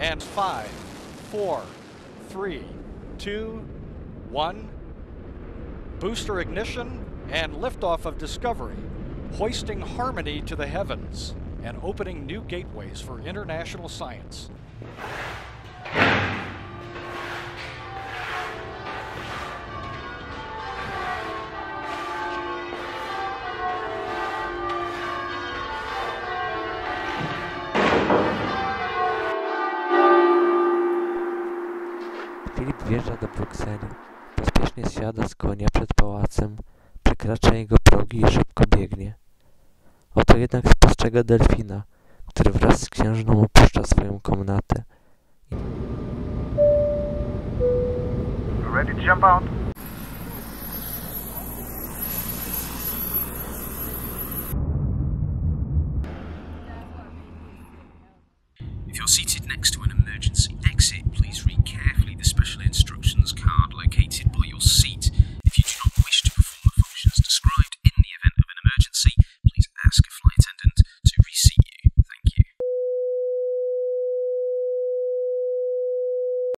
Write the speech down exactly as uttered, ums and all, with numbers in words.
And five, four, three, two, one. Booster ignition and liftoff of Discovery, hoisting harmony to the heavens and opening new gateways for international science. Filip wjeżdża do Brukseli. Pospiesznie zsiada z konia przed pałacem, przekracza jego progi i szybko biegnie. Oto jednak spostrzega delfina, który wraz z księżną opuszcza swoją komnatę. Ready to jump out? If you're seated next to an emergency